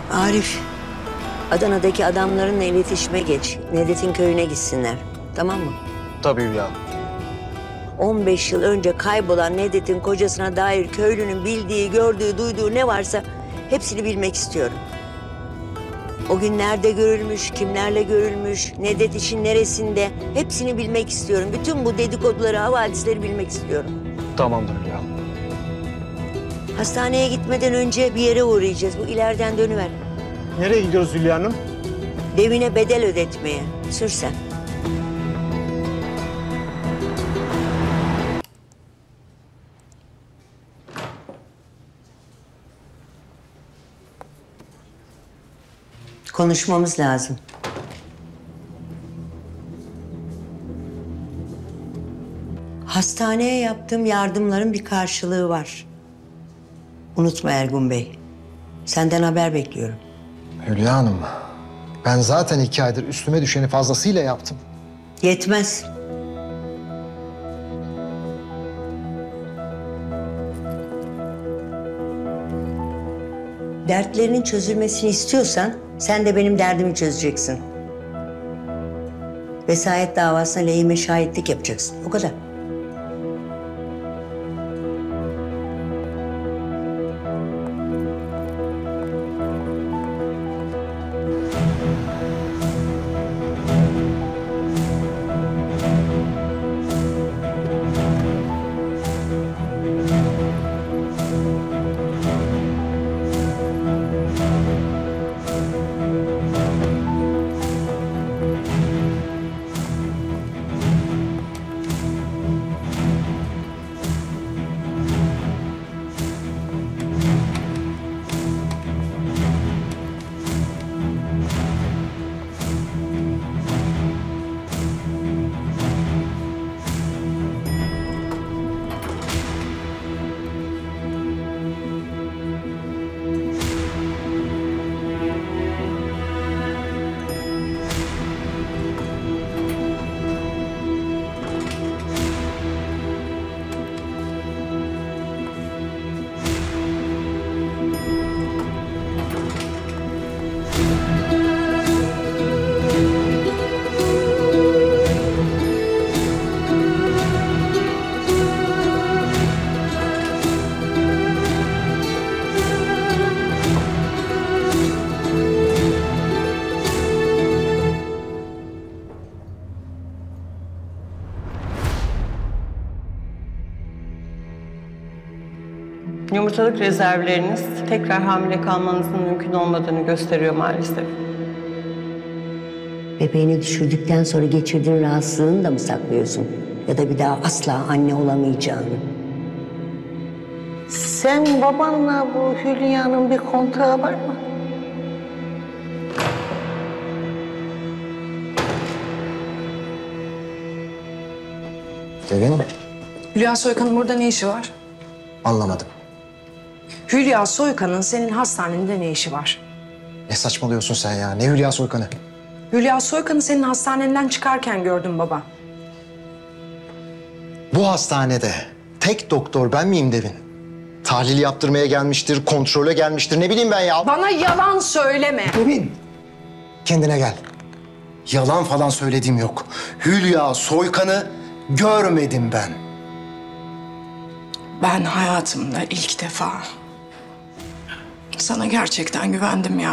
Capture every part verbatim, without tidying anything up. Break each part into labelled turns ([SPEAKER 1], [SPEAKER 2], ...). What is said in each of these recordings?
[SPEAKER 1] Arif, Adana'daki adamlarınla iletişime geç. Nedret'in köyüne gitsinler. Tamam mı?
[SPEAKER 2] Tabii Hülya Hanım.
[SPEAKER 1] on beş yıl önce kaybolan Nedret'in kocasına dair köylünün bildiği, gördüğü, duyduğu ne varsa hepsini bilmek istiyorum. O gün nerede görülmüş, kimlerle görülmüş, Nedret için neresinde hepsini bilmek istiyorum. Bütün bu dedikoduları, havadisleri bilmek istiyorum.
[SPEAKER 2] Tamamdır Hülya Hanım.
[SPEAKER 1] Hastaneye gitmeden önce bir yere uğrayacağız. Bu ileriden dönüver.
[SPEAKER 3] Nereye gidiyoruz Hülya Hanım?
[SPEAKER 1] Devine bedel ödetmeye. Sür sen. Konuşmamız lazım. Hastaneye yaptığım yardımların bir karşılığı var. Unutma Ergun Bey. Senden haber bekliyorum.
[SPEAKER 4] Hülya Hanım, ben zaten iki aydır üstüme düşeni fazlasıyla yaptım.
[SPEAKER 1] Yetmez. Dertlerinin çözülmesini istiyorsan sen de benim derdimi çözeceksin. Vesayet davasına lehime şahitlik yapacaksın. O kadar.
[SPEAKER 5] Yumurtalık rezervleriniz tekrar hamile kalmanızın mümkün olmadığını gösteriyor maalesef.
[SPEAKER 1] Bebeğini düşürdükten sonra geçirdiğin rahatsızlığını da mı saklıyorsun? Ya da bir daha asla anne olamayacağını?
[SPEAKER 6] Sen babanla bu Hülya'nın bir kontrağı var mı?
[SPEAKER 4] Devin,
[SPEAKER 7] Hülya Soykan'ın burada ne işi var?
[SPEAKER 4] anlamadım.
[SPEAKER 7] Hülya Soykan'ın senin hastanende ne işi var?
[SPEAKER 4] Ne saçmalıyorsun sen ya? Ne Hülya Soykan'ı?
[SPEAKER 7] Hülya Soykan'ı senin hastanenden çıkarken gördüm baba.
[SPEAKER 4] Bu hastanede tek doktor ben miyim Devin? Tahlil yaptırmaya gelmiştir, kontrole gelmiştir. Ne bileyim ben ya.
[SPEAKER 7] Bana yalan söyleme.
[SPEAKER 4] Devin, kendine gel. Yalan falan söylediğim yok. Hülya Soykan'ı görmedim ben.
[SPEAKER 7] Ben hayatımda ilk defa sana gerçekten güvendim ya.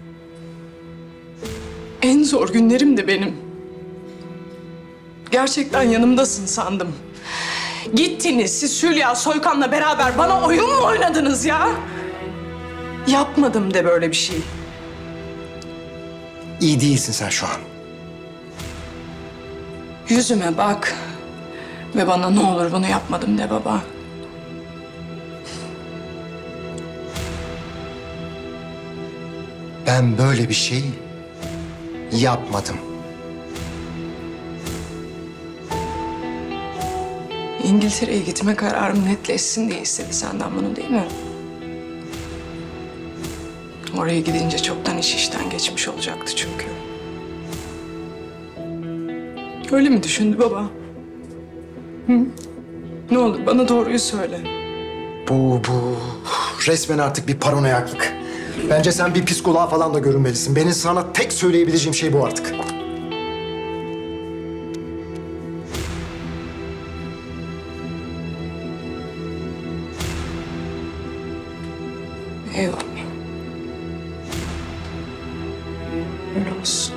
[SPEAKER 7] En zor günlerim de benim. Gerçekten yanımdasın sandım. Gittiniz siz Hülya Soykan'la beraber bana oyun mu oynadınız ya? Yapmadım de böyle bir şey.
[SPEAKER 4] İyi değilsin sen şu an.
[SPEAKER 7] Yüzüme bak ve bana ne olur bunu yapmadım de baba.
[SPEAKER 4] Ben böyle bir şey yapmadım.
[SPEAKER 7] İngiltere'ye gitme kararım netleşsin diye istedi senden bunu değil mi? Oraya gidince çoktan iş işten geçmiş olacaktı çünkü. Öyle mi düşündü baba? Hı? Ne olur bana doğruyu söyle.
[SPEAKER 4] Bu, bu resmen artık bir paranoyaklık. Bence sen bir psikoloğa falan da görünmelisin. Benim sana tek söyleyebileceğim şey bu artık.
[SPEAKER 7] Eyvallah. Öyle olsun.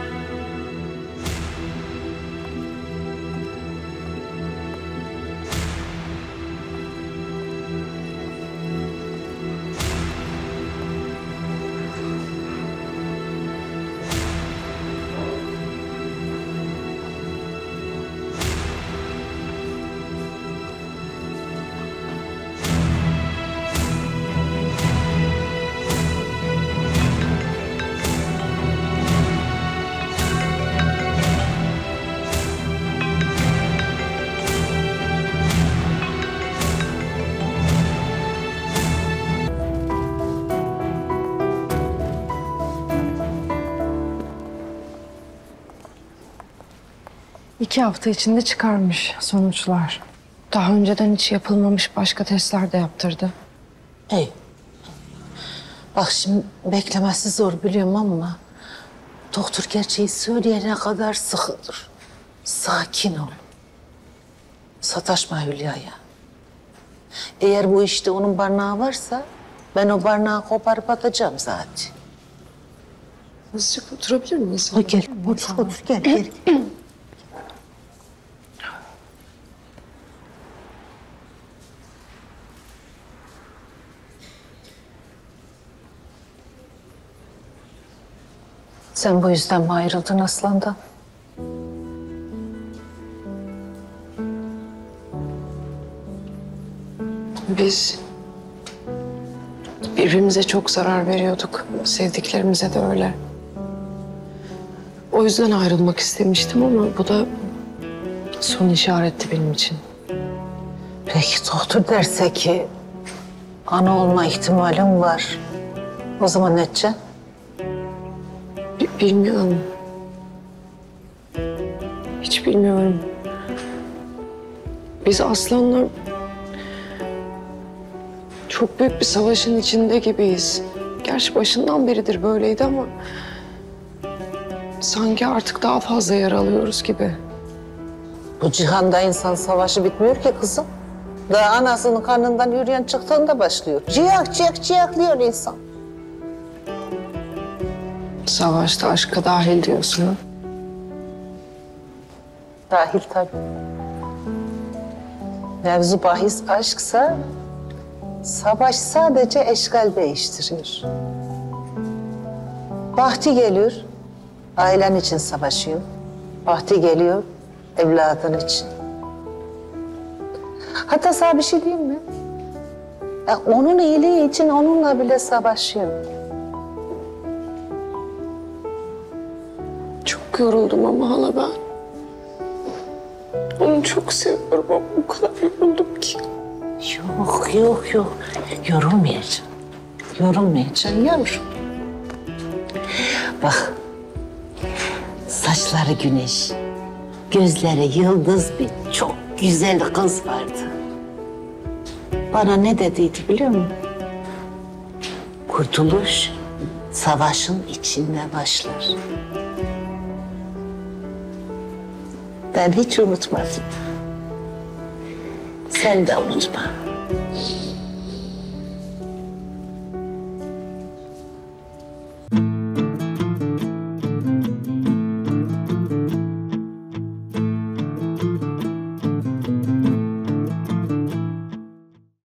[SPEAKER 8] İki hafta içinde çıkarmış sonuçlar. Daha önceden hiç yapılmamış başka testler de yaptırdı.
[SPEAKER 6] Hey. Bak şimdi beklemesi zor biliyorum ama doktor gerçeği söyleyene kadar sıkılır. Sakin ol. Sataşma Hülya'ya. Eğer bu işte onun barnağı varsa ben o barnağı koparıp atacağım zaten.
[SPEAKER 8] Azıcık oturabilir miyiz?
[SPEAKER 6] Ha, gel, otur, otur, gel, gel. Sen bu yüzden mi ayrıldın Aslan'dan?
[SPEAKER 8] Biz birbirimize çok zarar veriyorduk. Sevdiklerimize de öyle. O yüzden ayrılmak istemiştim ama bu da son işaretti benim için.
[SPEAKER 6] Peki doktor derse ki ana olma ihtimalim var. O zaman ne edeceksin?
[SPEAKER 8] Bi- bilmiyorum. Hiç bilmiyorum. Biz Aslan'la çok büyük bir savaşın içinde gibiyiz. Gerçi başından beridir böyleydi ama sanki artık daha fazla yer alıyoruz gibi.
[SPEAKER 6] Bu cihanda insan savaşı bitmiyor ki kızım. Daha anasının karnından yürüyen çıktığında başlıyor. Ciyak ciyak ciyaklıyor insan.
[SPEAKER 8] Savaşta aşka dahil diyorsun ha?
[SPEAKER 6] Dahil tabii. Mevzu bahis aşksa savaş sadece eşkal değiştiriyor. Bahti geliyor, ailen için savaşıyor. Bahti geliyor, evladın için. Hatta sana bir şey diyeyim mi? Ya onun iyiliği için onunla bile savaşıyor.
[SPEAKER 8] Çok yoruldum ama hala ben. Onu çok seviyorum ama o kadar yoruldum ki.
[SPEAKER 6] Yok, yok, yok. Yorulmayacaksın. Yorulmayacaksın yavrum. Bak, saçları güneş, gözleri yıldız bir çok güzel kız vardı. Bana ne dediydi biliyor musun? Kurtuluş savaşın içinde başlar. Ben hiç unutmadım. Sen de unutma.